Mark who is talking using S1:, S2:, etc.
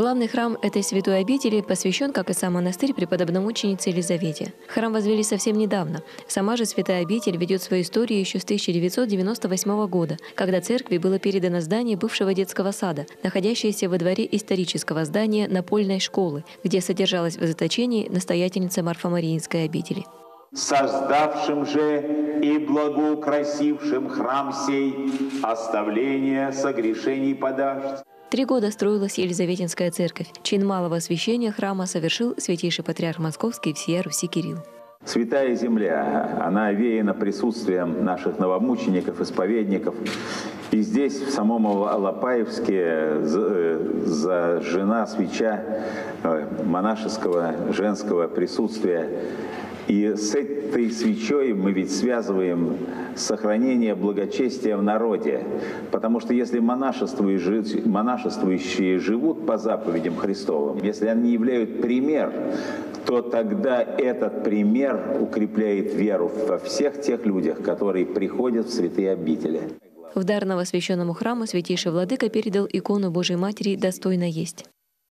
S1: Главный храм этой святой обители посвящен, как и сам монастырь, преподобномученице Елизавете. Храм возвели совсем недавно. Сама же святая обитель ведет свою историю еще с 1998 года, когда церкви было передано здание бывшего детского сада, находящееся во дворе исторического здания Напольной школы, где содержалась в заточении настоятельница Марфа-Мариинской обители.
S2: Создавшим же и благоукрасившим храм сей оставление согрешений подашь.
S1: 3 года строилась Елизаветинская церковь. Чин малого освящения храма совершил святейший патриарх Московский всея Руси Кирилл.
S3: Святая земля, она овеяна присутствием наших новомучеников, исповедников. И здесь, в самом Алапаевске, зажжена свеча монашеского женского присутствия. И с этой свечой мы ведь связываем сохранение благочестия в народе. Потому что если монашествующие живут по заповедям Христовым, если они являют пример, то тогда этот пример укрепляет веру во всех тех людях, которые приходят в святые обители.
S1: В дар новосвященному храму святейший владыка передал икону Божией Матери «Достойно есть».